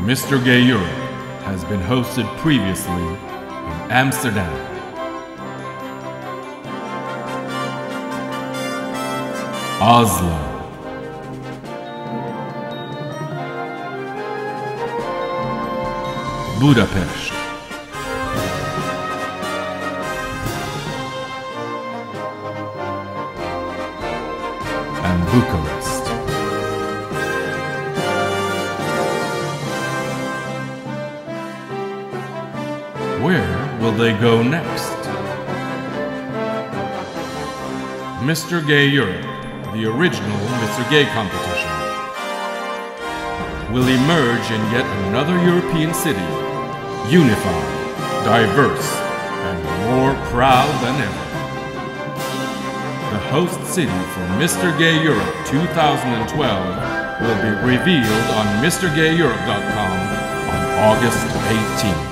Mr. Gay Europe has been hosted previously in Amsterdam. Oslo. Budapest. And Bucharest. Where will they go next? Mr. Gay Europe, the original Mr. Gay competition, will emerge in yet another European city, unified, diverse, and more proud than ever. The host city for Mr. Gay Europe 2012 will be revealed on MrGayEurope.com on August 18th.